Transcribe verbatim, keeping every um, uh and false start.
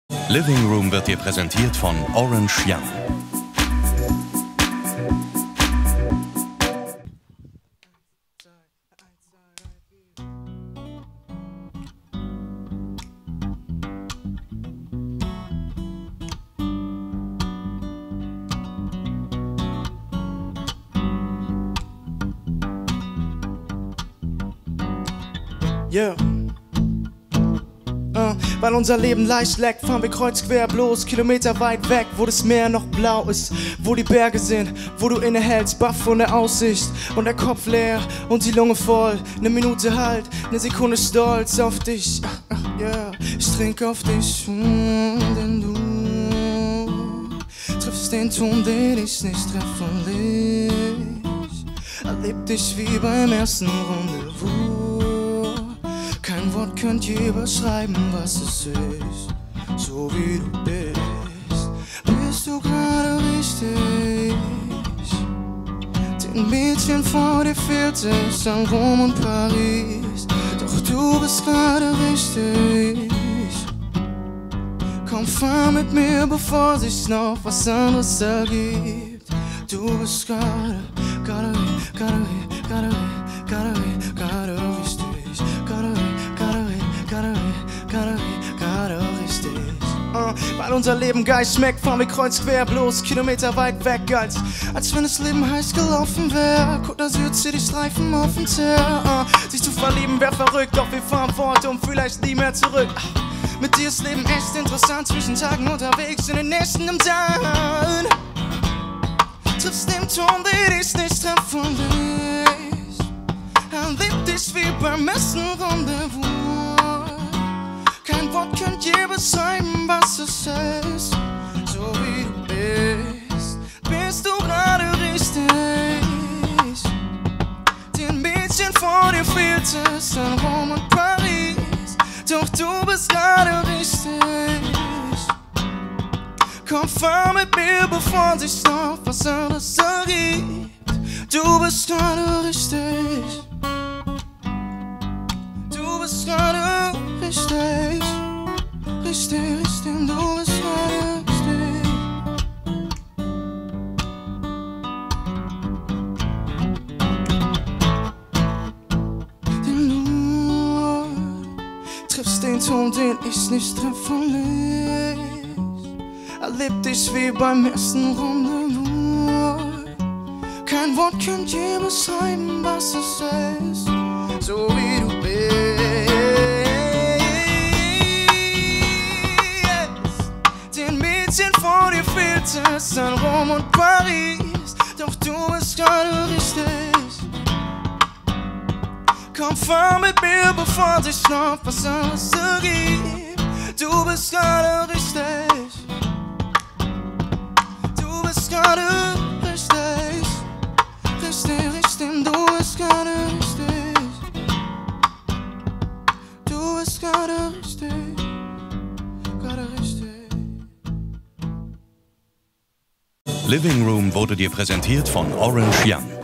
Living Room wird dir präsentiert von Orange Young. Yeah. Uh, weil unser Leben leicht leckt, fahren wir kreuz quer bloß Kilometer weit weg, wo das Meer noch blau ist, wo die Berge sind, wo du innehältst, baff von der Aussicht und der Kopf leer und die Lunge voll. Ne Minute halt, ne Sekunde stolz auf dich. Ach, ach, yeah. Ich trinke auf dich, mm, denn du triffst den Ton, den ich nicht treffe und ich erleb dich wie beim ersten Rendezvous. Kein Wort könnt je beschreiben, was es ist. So wie du bist, bist du gerade richtig. Den Mädchen vor dir fehlt es an Rom und Paris. Doch du bist gerade richtig. Komm, fahr mit mir, bevor sich noch was anderes ergibt. Du bist gerade, gerade, gerade, gerade, gerade, gerade richtig. Uh, weil unser Leben geil schmeckt, fahren wir kreuz quer, bloß Kilometer weit weg, als, als wenn das Leben heiß gelaufen wäre. Guck, da Süd City Streifen auf dem Teer. Uh, sich zu verlieben wär verrückt, doch wir fahren fort und vielleicht nie mehr zurück. Uh, mit dir ist Leben echt interessant, zwischen Tagen unterwegs, in den Nächten im Dann. Triffst den Ton, den ich nicht treffe und ich erleb dich wie beim ersten Rendezvous. Kein Wort könnt je beschreiben, was es ist. So wie du bist, bist du gerade richtig. Den Mädchen vor dir fehlt es an Rom und Paris. Doch du bist gerade richtig. Komm, fahr mit mir, bevor sich noch was anderes ergibt. Du bist gerade richtig. Du bist gerade richtig. Richtig, richtig, du bist gerade richtig. Denn du triffst den Ton, den ich nicht treffe und ich erleb dich wie beim ersten Rendezvous. Kein Wort könnt je beschreiben, was es ist. So wie du bist. Vor dir fehlt es an Rom und Paris. Doch du bist gerade richtig. Komm, fahr mit mir, bevor sich noch was anderes ergibt. Du bist gerade richtig. Du bist gerade richtig. Richtig, richtig, du bist gerade richtig. Du bist gerade richtig. Gerade richtig. Living Room wurde dir präsentiert von Orange Young.